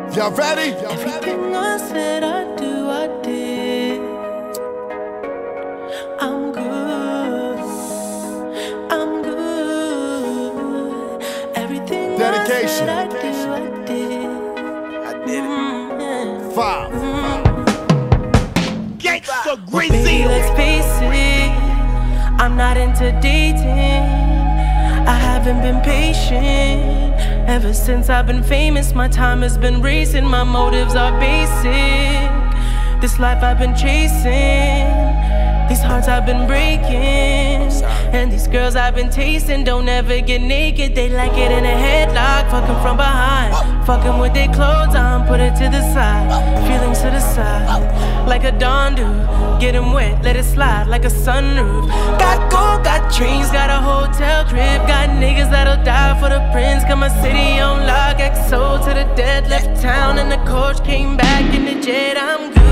Y'all ready? Everything I said I do, I did. I'm good. I'm good. Everything Dedication. I said I did. I did it. 5. Gangsta Baby, Grizzly. let's face it, I'm not into dating. I haven't been patient. Ever since I've been famous, my time has been racing. My motives are basic. This life I've been chasing, these hearts I've been breaking, and these girls I've been tasting don't ever get naked. They like it in a headlock, fucking from behind, fucking with their clothes on, put it to the side, feelings to the side, like a Dawn do. Get 'em wet, let it slide like a sunroof. Got gold, got dreams, got a hotel crib, got niggas that'll die for the prince. Got my city on lock, XO to the death. Left town and the coach came back in the jet. I'm good.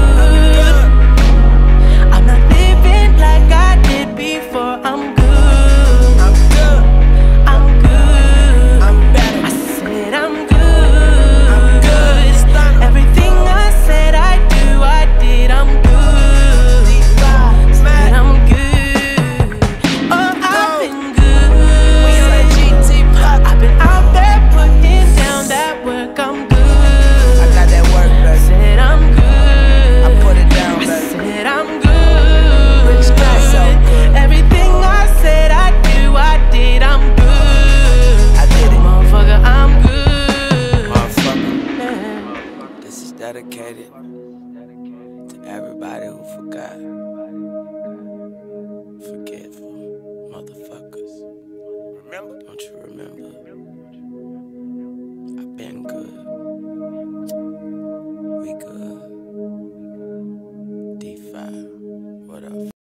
I'm not living like I did before. I'm good. I'm good. I'm good. I'm better. I said I'm good. I'm good. Everything I said I do, I did. I'm good. Said I'm good. Oh, I've been good. I've been out there putting down that work. I'm good. I got that work, baby. Said I'm good. I put it down, baby. Said I'm good. Rich guy, so good. Everything I said I do, I did. I'm good. I did it. Motherfucker, I'm good. Motherfucker. Yeah. This is dedicated to everybody who forgot. Forgetful motherfuckers. Remember? Don't you remember? I've been good.